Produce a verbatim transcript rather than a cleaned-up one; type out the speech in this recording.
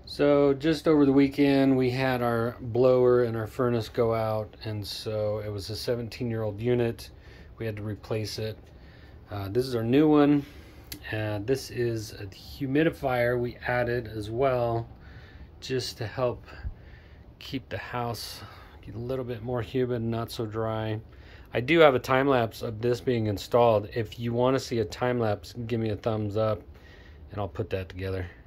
So just over the weekend, we had our blower and our furnace go out, and so it was a seventeen year old unit. We had to replace it. Uh, this is our new one. Uh, this is a humidifier we added as well, just to help keep the house a little bit more humid and not so dry. I do have a time lapse of this being installed. If you want to see a time lapse, give me a thumbs up and I'll put that together.